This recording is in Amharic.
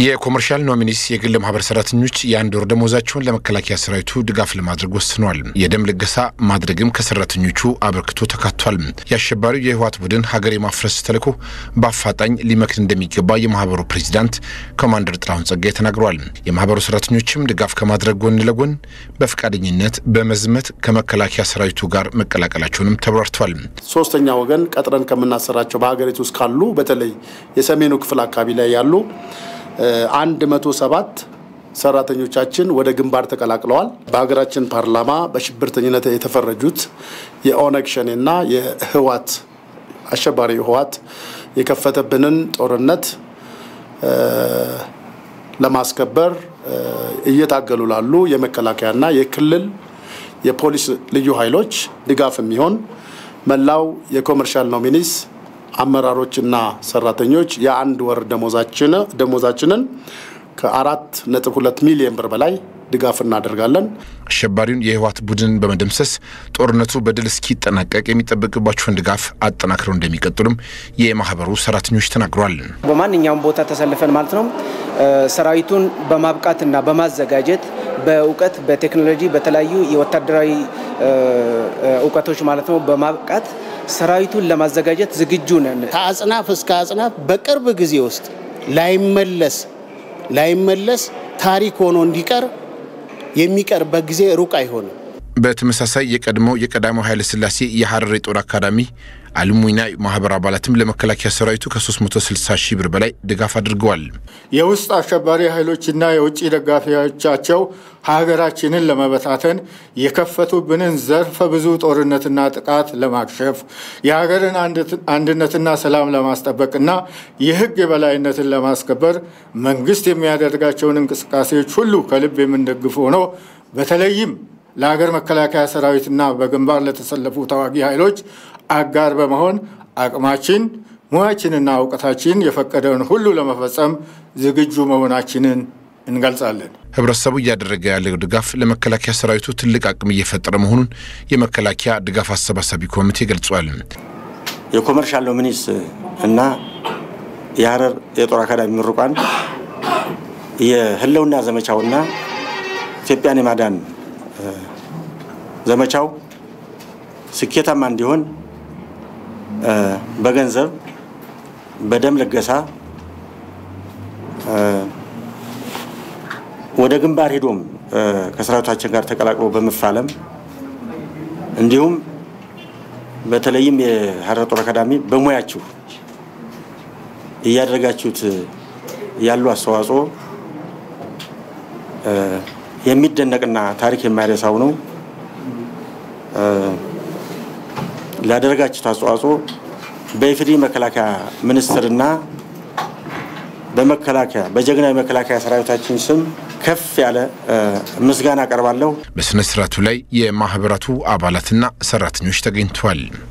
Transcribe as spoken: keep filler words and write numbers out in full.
የኮመርሻል ኖሚኒስ የግል ማህበር ሰራተኞች የአንድ ወር ደሞዛቸውን ለመከላከያ ሰራዊቱ ድጋፍ ለማድረግ ወስነዋል። የደም ልገሳ ማድረግም ከሰራተኞቹ አበርክቶ ተካቷል። የአሸባሪው የህወሓት ቡድን ሀገር የማፍረስ ተልዕኮ በአፋጣኝ ሊመክን እንደሚገባ የማህበሩ ፕሬዝዳንት ኮማንደር ጥላሁን ጸጋዬ ተናግረዋል። የማህበሩ ሰራተኞችም ድጋፍ ከማድረግ ጎን ለጎን በፍቃደኝነት በመዝመት ከመከላከያ ሰራዊቱ ጋር መቀላቀላቸውንም ተብራርቷል። ሶስተኛ ወገን ቀጥረን ከመናሰራቸው በሀገሪቱ ውስጥ ካሉ በተለይ የሰሜኑ ክፍል አካባቢ ላይ ያሉ አንድ መቶ ሰባት ሰራተኞቻችን ወደ ግንባር ተቀላቅለዋል። በሀገራችን ፓርላማ በሽብርተኝነት የተፈረጁት የኦነግ ሸኔና የህወሓት አሸባሪ ህወሓት የከፈተብንን ጦርነት ለማስከበር እየታገሉ ላሉ የመከላከያና የክልል የፖሊስ ልዩ ኃይሎች ድጋፍ የሚሆን መላው የኮመርሻል ኖሚኒስ አመራሮችና ሰራተኞች የአንድ ወር ደሞዛችን ደሞዛችንን ከአራት ነጥብ ሁለት ሚሊዮን ብር በላይ ድጋፍ እናደርጋለን። አሸባሪውን የህወሓት ቡድን በመደምሰስ ጦርነቱ በድል እስኪጠናቀቅ የሚጠበቅባቸውን ድጋፍ አጠናክረው እንደሚቀጥሉም የማህበሩ ሰራተኞች ተናግረዋል። በማንኛውም ቦታ ተሰልፈን ማለት ነው ሰራዊቱን በማብቃትና በማዘጋጀት በእውቀት በቴክኖሎጂ በተለያዩ የወታደራዊ እውቀቶች ማለት ነው በማብቃት ሰራዊቱን ለማዘጋጀት ዝግጁ ነን። ከአጽናፍ እስከ አጽናፍ በቅርብ ጊዜ ውስጥ ላይመለስ ላይመለስ ታሪክ ሆኖ እንዲቀር የሚቀርበት ጊዜ ሩቅ አይሆንም። በተመሳሳይ የቀድሞ የቀዳማዊ ኃይለ ሥላሴ የሐረር ጦር አካዳሚ አልሙይና ማህበር አባላትም ለመከላከያ ሰራዊቱ ከ3ስት መቶ ስልሳ ሺህ ብር በላይ ድጋፍ አድርገዋል። የውስጥ አሸባሪ ኃይሎችና የውጭ ደጋፊዎቻቸው ሀገራችንን ለመበታተን የከፈቱብንን ዘርፈ ብዙ ጦርነትና ጥቃት ለማክሸፍ የሀገርን አንድነትና ሰላም ለማስጠበቅና የህግ የበላይነትን ለማስከበር መንግስት የሚያደርጋቸውን እንቅስቃሴዎች ሁሉ ከልብ የምንደግፍ ሆኖ በተለይም ለሀገር መከላከያ ሰራዊትና በግንባር ለተሰለፉ ተዋጊ ኃይሎች አጋር በመሆን አቅማችን ሙያችንና እውቀታችን የፈቀደውን ሁሉ ለመፈጸም ዝግጁ መሆናችንን እንገልጻለን። ህብረተሰቡ እያደረገ ያለው ድጋፍ ለመከላከያ ሰራዊቱ ትልቅ አቅም እየፈጠረ መሆኑን የመከላከያ ድጋፍ አሰባሳቢ ኮሚቴ ገልጿል። የኮመርሻል ኖሚኒስ እና የሐረር የጦር አካዳሚ ምሩቃን የህልውና ዘመቻውና ኢትዮጵያን የማዳን ዘመቻው ስኬታማ እንዲሆን በገንዘብ በደም ልገሳ ወደ ግንባር ሄዶም ከሰራዊታችን ጋር ተቀላቅሎ በመፋለም እንዲሁም በተለይም የሐረር ጦር አካዳሚ በሙያችሁ እያደረጋችሁት ያሉ አስተዋጽኦ የሚደነቅና ታሪክ የማይረሳው ነው። ላደረጋችሁት አስተዋጽኦ በኢፌዴሪ መከላከያ ሚኒስትርና በመከላከያ በጀግናው መከላከያ ሰራዊታችን ስም ከፍ ያለ ምስጋና አቀርባለሁ። በስነ ስርዓቱ ላይ የማህበራቱ አባላትና ሰራተኞች ተገኝተዋል።